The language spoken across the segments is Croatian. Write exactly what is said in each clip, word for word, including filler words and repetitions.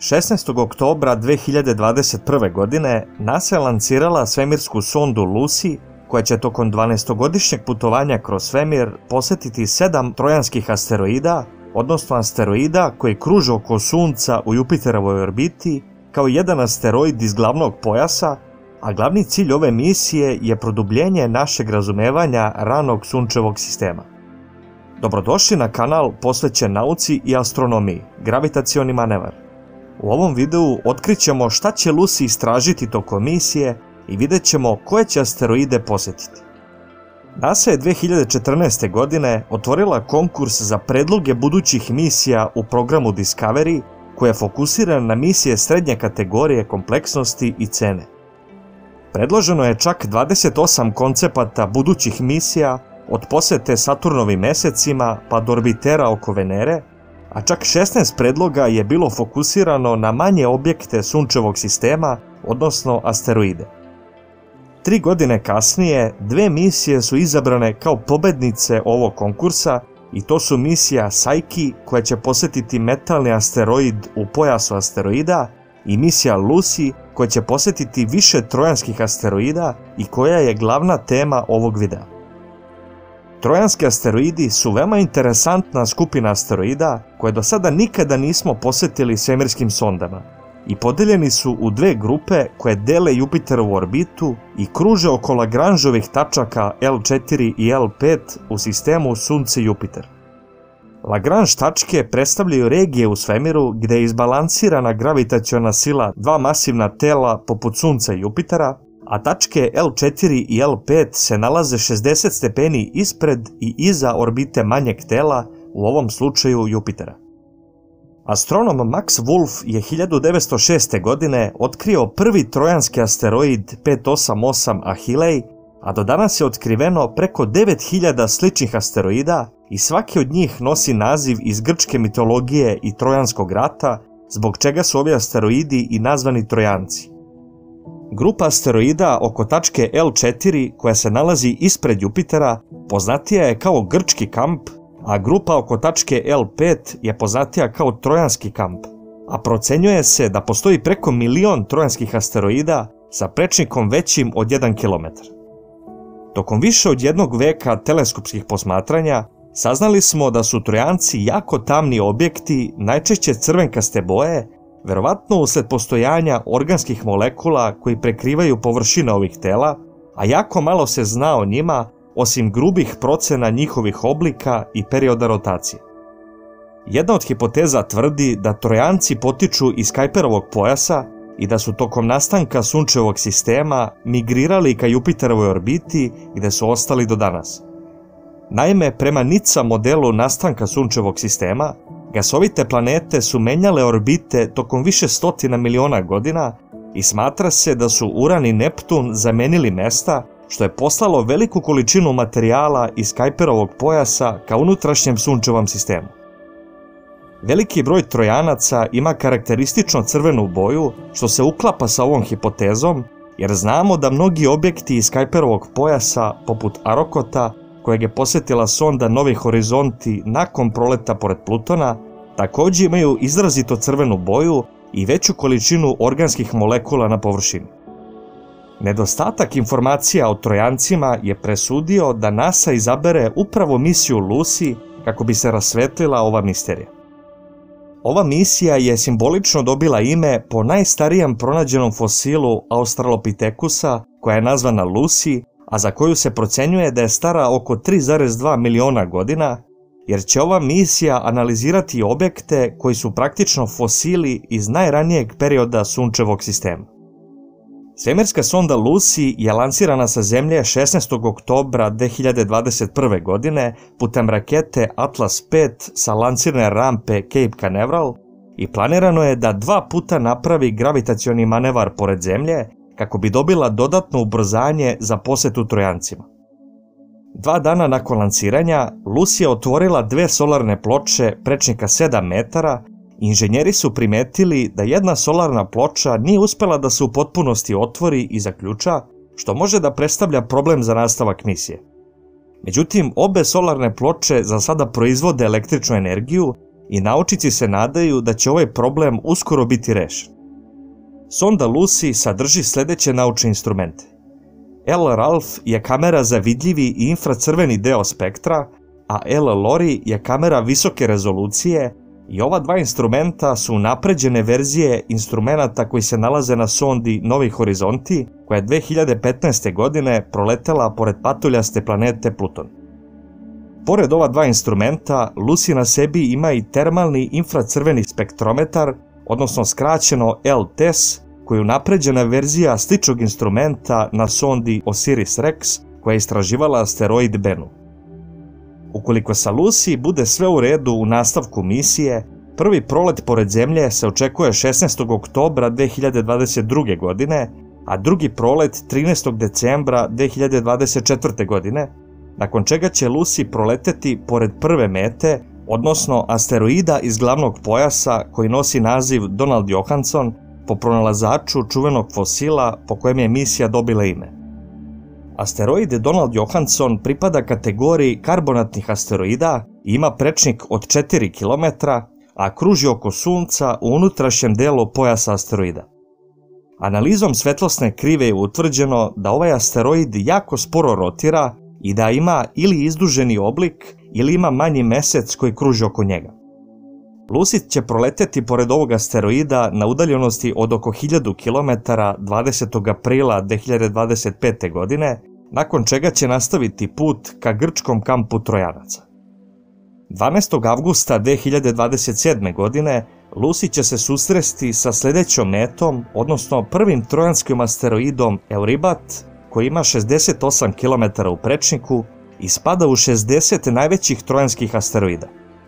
šesnaestog oktobra dve hiljade dvadeset prve. godine NASA je lancirala svemirsku sondu Lucy, koja će tokom dvanaestogodišnjeg putovanja kroz svemir posetiti sedam trojanskih asteroida, odnosno asteroida koji kruže oko Sunca u Jupiterovoj orbiti, kao jedan asteroid iz glavnog pojasa, a glavni cilj ove misije je produbljenje našeg razumevanja ranog sunčevog sistema. Dobrodošli na kanal posvećen nauci i astronomiji, gravitacioni manevar. U ovom videu otkrićemo šta će Lucy istražiti tokom misije i vidjet ćemo koje će asteroide posjetiti. NASA je dve hiljade četrnaeste. godine otvorila konkurs za predloge budućih misija u programu Discovery, koja je fokusirana na misije srednje kategorije kompleksnosti i cene. Predloženo je čak dvadeset osam koncepata budućih misija, od posete Saturnovim mesecima pa do orbitera oko Venere, a čak šesnaest predloga je bilo fokusirano na manje objekte sunčevog sistema, odnosno asteroide. Tri godine kasnije, dve misije su izabrane kao pobednice ovog konkursa, i to su misija Psyche, koja će posjetiti metalni asteroid u pojasu asteroida, i misija Lucy, koja će posjetiti više trojanskih asteroida i koja je glavna tema ovog videa. Trojanski asteroidi su veoma interesantna skupina asteroida koje do sada nikada nismo posjetili svemirskim sondama i podeljeni su u dve grupe koje dele Jupiterovu orbitu i kruže oko Lagrangeovih tačaka L četiri i L pet u sistemu Sunce-Jupiter. Lagrange tačke predstavljaju regije u svemiru gde je izbalansirana gravitaciona sila dva masivna tela poput Sunca i Jupitera, a tačke L četiri i L pet se nalaze šezdeset stepeni ispred i iza orbite manjeg tela, u ovom slučaju Jupitera. Astronom Max Wolf je hiljadu devetsto šeste. godine otkrio prvi trojanski asteroid pet osam osam Achillei, a do danas je otkriveno preko devet hiljada sličnih asteroida i svaki od njih nosi naziv iz grčke mitologije i trojanskog rata, zbog čega su ovi asteroidi i nazvani Trojanci. Grupa asteroida oko tačke L četiri, koja se nalazi ispred Jupitera, poznatija je kao grčki kamp, a grupa oko tačke L pet je poznatija kao trojanski kamp, a procenjuje se da postoji preko milion trojanskih asteroida sa prečnikom većim od jedan kilometar. Tokom više od jednog veka teleskopskih posmatranja, saznali smo da su Trojanci jako tamni objekti, najčešće crvenkaste boje, verovatno usled postojanja organskih molekula koji prekrivaju površine ovih tela, a jako malo se zna o njima, osim grubih procena njihovih oblika i perioda rotacije. Jedna od hipoteza tvrdi da Trojanci potiču iz Kuiperovog pojasa i da su tokom nastanka sunčevog sistema migrirali ka Jupiterovoj orbiti, gde su ostali do danas. Naime, prema NICA modelu nastanka sunčevog sistema, gasovite planete su menjale orbite tokom više stotina miliona godina i smatra se da su Uran i Neptun zamenili mesta, što je poslalo veliku količinu materijala iz Kuiperovog pojasa ka unutrašnjem sunčevom sistemu. Veliki broj Trojanaca ima karakteristično crvenu boju, što se uklapa sa ovom hipotezom, jer znamo da mnogi objekti iz Kuiperovog pojasa, poput Arokota, kojeg je posjetila sonda Novi horizonti nakon proleta pored Plutona, također imaju izrazito crvenu boju i veću količinu organskih molekula na površini. Nedostatak informacija o Trojancima je presudio da NASA izabere upravo misiju Lucy kako bi se rasvetlila ova misterija. Ova misija je simbolično dobila ime po najstarijem pronađenom fosilu Australopithekusa, koja je nazvana Lucy, a za koju se procenjuje da je stara oko tri zarez dva miliona godina, jer će ova misija analizirati objekte koji su praktično fosili iz najranijeg perioda sunčevog sistema. Svemirska sonda Lucy je lansirana sa Zemlje šesnaestog oktobra dve hiljade dvadeset prve. godine putem rakete Atlas pet sa lansirne rampe Cape Canaveral i planirano je da dva puta napravi gravitacioni manevar pored Zemlje kako bi dobila dodatno ubrzanje za posetu Trojancima. Dva dana nakon lansiranja, Lucy je otvorila dve solarne ploče prečnika sedam metara. Inženjeri su primetili da jedna solarna ploča nije uspela da se u potpunosti otvori i zaključa, što može da predstavlja problem za nastavak misije. Međutim, obe solarne ploče za sada proizvode električnu energiju i naučnici se nadaju da će ovaj problem uskoro biti rešen. Sonda Lucy sadrži sljedeće naučne instrumente. L-Ralph je kamera za vidljivi i infracrveni deo spektra, a L-Lori je kamera visoke rezolucije i ova dva instrumenta su unapređene verzije instrumenata koji se nalaze na sondi Novi Horizonti, koja je dve hiljade petnaeste. godine proletela pored patuljaste planete Pluton. Pored ova dva instrumenta, Lucy na sebi ima i termalni infracrveni spektrometar, odnosno skraćeno L T E S, koji je unapređena verzija sličnog instrumenta na sondi Osiris-Rex, koja je istraživala asteroid Bennu. Ukoliko sa Lucy bude sve u redu u nastavku misije, prvi prolet pored Zemlje se očekuje šesnaestog oktobra dve hiljade dvadeset druge. godine, a drugi prolet trinaestog decembra dve hiljade dvadeset četvrte. godine, nakon čega će Lucy proleteti pored prve mete, odnosno asteroida iz glavnog pojasa koji nosi naziv Donald Johanson, po pronalazaču čuvenog fosila po kojem je misija dobila ime. Asteroid Donald Johanson pripada kategoriji karbonatnih asteroida i ima prečnik od četiri kilometra, a kruži oko Sunca u unutrašnjem delu pojasa asteroida. Analizom svetlosne krive je utvrđeno da ovaj asteroid jako sporo rotira i da ima ili izduženi oblik ili ima manji mesec koji kruži oko njega. Lucy će proleteti pored ovog asteroida na udaljenosti od oko hiljadu kilometara dvadesetog aprila dve hiljade dvadeset pete. godine, nakon čega će nastaviti put ka grčkom kampu Trojanaca. dvanaestog avgusta dve hiljade dvadeset sedme. godine Lucy će se susresti sa sljedećom metom, odnosno prvim trojanskim asteroidom Euribat, koji ima šezdeset osam kilometara u prečniku i spada u šezdeset najvećih trojanskih asteroida.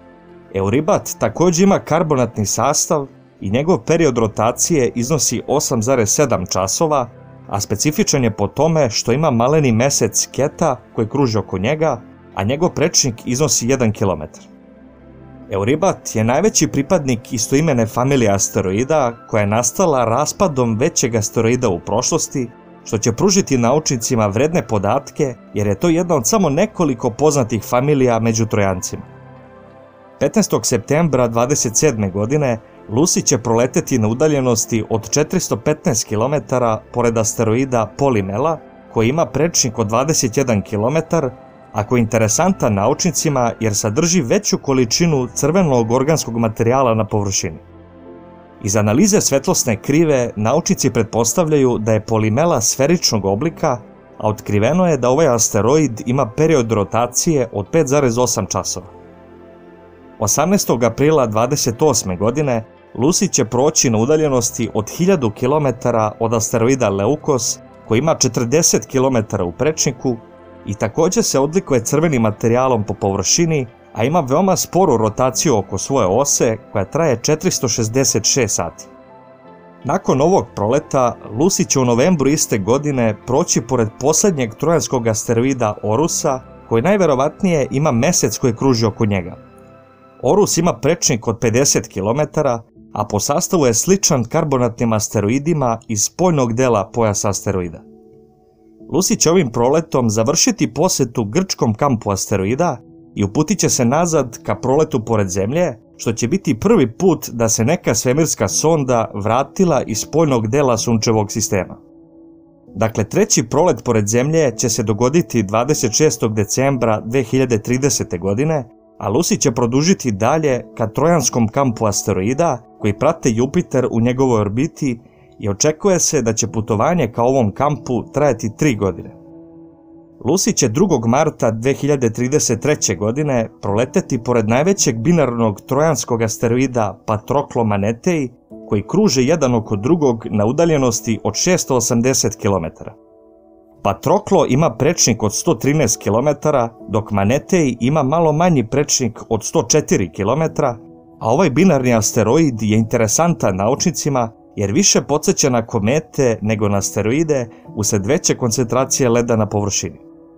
Euribat također ima karbonatni sastav i njegov period rotacije iznosi osam zarez sedam časova, a specifičan je po tome što ima maleni mesec Keta koji kruži oko njega, a njegov prečnik iznosi jedan kilometar. Euribat je najveći pripadnik istoimene familije asteroida koja je nastala raspadom većeg asteroida u prošlosti, što će pružiti naučnicima vredne podatke jer je to jedna od samo nekoliko poznatih familija među Trojancima. petnaestog septembra dvadeset sedme. godine Lucy će proleteti na udaljenosti od četiristo petnaest kilometara pored asteroida Polymela, koji ima prečnik od dvadeset jedan kilometar, a koji je interesantan naučnicima jer sadrži veću količinu crvenog organskog materijala na površini. Iz analize svetlosne krive naučnici pretpostavljaju da je Polymela sferičnog oblika, a otkriveno je da ovaj asteroid ima period rotacije od pet zarez osam časova. osamnaestog aprila dvadeset osme. godine Lucy će proći na udaljenosti od hiljadu kilometara od asteroida Leukos, koji ima četrdeset kilometara u prečniku i također se odlikuje crvenim materijalom po površini, a ima veoma sporu rotaciju oko svoje ose koja traje četiristo šezdeset šest sati. Nakon ovog proleta, Lucy će u novembru iste godine proći pored posljednjeg trojanskog asteroida Orusa, koji najverovatnije ima mesec koji kruži oko njega. Orus ima prečnik od pedeset kilometara, a po sastavu je sličan karbonatnim asteroidima iz spoljnog dela pojasa asteroida. Lucy će ovim proletom završiti posjetu grčkom kampu asteroida i uputit će se nazad ka proletu pored Zemlje, što će biti prvi put da se neka svemirska sonda vratila iz spoljnog dela sunčevog sistema. Dakle, treći prolet pored Zemlje će se dogoditi dvadeset šestog decembra dve hiljade tridesete. godine, a Lucy će produžiti dalje ka trojanskom kampu asteroida koji prate Jupiter u njegovoj orbiti i očekuje se da će putovanje ka ovom kampu trajati tri godine. Lucy će drugog marta dve hiljade trideset treće. godine proleteti pored najvećeg binarnog trojanskog asteroida Patroklo Manetei, koji kruže jedan oko drugog na udaljenosti od šesto osamdeset kilometara. Patroklo ima prečnik od sto trinaest kilometara, dok Manetei ima malo manji prečnik od sto četiri kilometra, a ovaj binarni asteroid je interesantan naučnicima jer više podsjeća na komete nego na asteroide usled veće koncentracije leda na površini.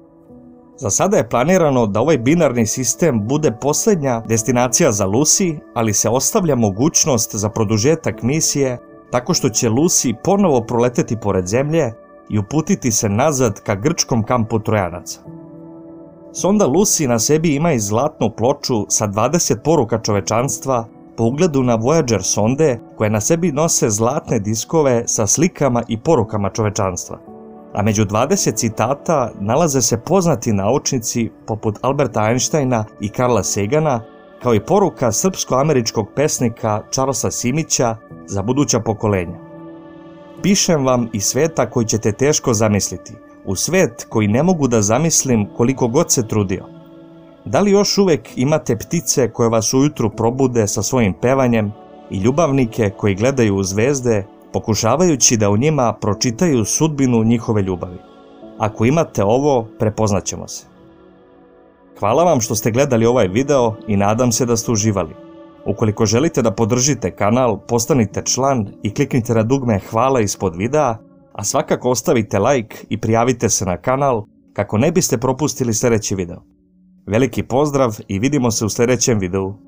Za sada je planirano da ovaj binarni sistem bude posljednja destinacija za Lucy, ali se ostavlja mogućnost za produžetak misije tako što će Lucy ponovo proleteti pored Zemlje i uputiti se nazad ka grčkom kampu Trojanaca. Sonda Lucy na sebi ima i zlatnu ploču sa dvadeset poruka čovečanstva po ugledu na Voyager sonde koje na sebi nose zlatne diskove sa slikama i porukama čovečanstva. A među dvadeset citata nalaze se poznati naučnici poput Alberta Einsteina i Carla Sagana, kao i poruka srpsko-američkog pesnika Charlesa Simića za buduća pokolenja. Pišem vam iz sveta koji ćete teško zamisliti, u svet koji ne mogu da zamislim koliko god se trudio. Da li još uvek imate ptice koje vas ujutru probude sa svojim pevanjem i ljubavnike koji gledaju u zvezde, pokušavajući da u njima pročitaju sudbinu njihove ljubavi? Ako imate ovo, prepoznaćemo se. Hvala vam što ste gledali ovaj video i nadam se da ste uživali. Ukoliko želite da podržite kanal, postanite član i kliknite na dugme hvala ispod videa, a svakako ostavite like i prijavite se na kanal kako ne biste propustili sljedeći video. Veliki pozdrav i vidimo se u sljedećem videu.